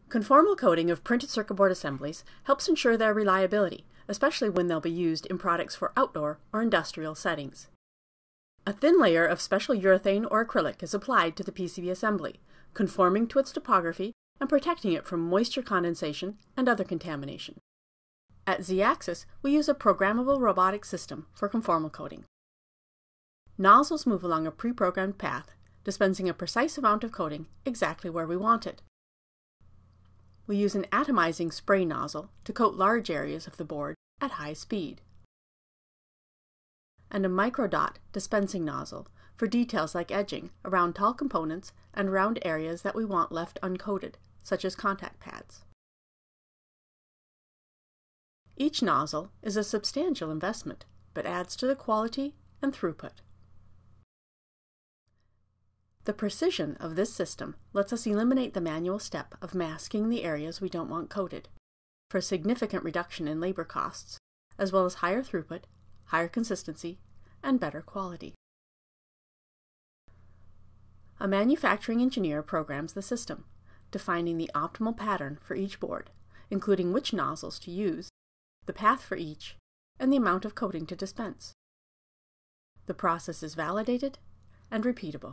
Conformal coating of printed circuit board assemblies helps ensure their reliability, especially when they'll be used in products for outdoor or industrial settings. A thin layer of special urethane or acrylic is applied to the PCB assembly, conforming to its topography and protecting it from moisture condensation and other contamination. At Z-axis, we use a programmable robotic system for conformal coating. Nozzles move along a pre-programmed path, dispensing a precise amount of coating exactly where we want it. We use an atomizing spray nozzle to coat large areas of the board at high speed, and a microdot dispensing nozzle for details like edging around tall components and around areas that we want left uncoated, such as contact pads. Each nozzle is a substantial investment, but adds to the quality and throughput. The precision of this system lets us eliminate the manual step of masking the areas we don't want coated, for a significant reduction in labor costs, as well as higher throughput, higher consistency, and better quality. A manufacturing engineer programs the system, defining the optimal pattern for each board, including which nozzles to use, the path for each, and the amount of coating to dispense. The process is validated and repeatable.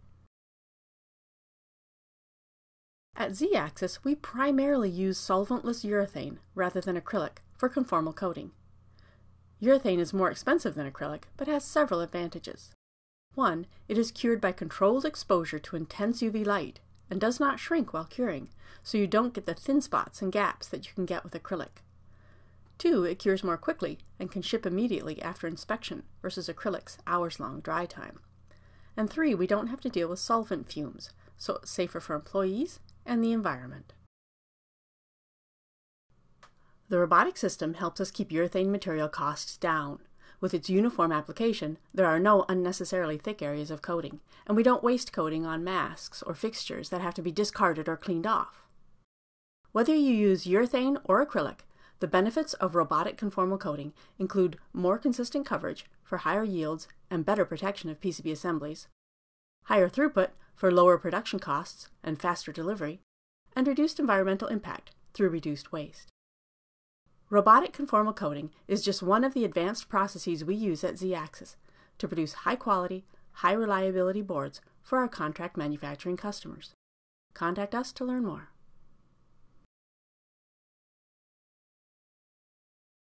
At Z-axis, we primarily use solventless urethane rather than acrylic for conformal coating. Urethane is more expensive than acrylic, but has several advantages. One, it is cured by controlled exposure to intense UV light and does not shrink while curing, so you don't get the thin spots and gaps that you can get with acrylic. Two, it cures more quickly and can ship immediately after inspection versus acrylic's hours-long dry time. And three, we don't have to deal with solvent fumes, so it's safer for employees and the environment. The robotic system helps us keep urethane material costs down. With its uniform application, there are no unnecessarily thick areas of coating, and we don't waste coating on masks or fixtures that have to be discarded or cleaned off. Whether you use urethane or acrylic, the benefits of robotic conformal coating include more consistent coverage for higher yields and better protection of PCB assemblies, higher throughput for lower production costs and faster delivery, and reduced environmental impact through reduced waste. Robotic conformal coating is just one of the advanced processes we use at Z-axis to produce high-quality, high-reliability boards for our contract manufacturing customers. Contact us to learn more.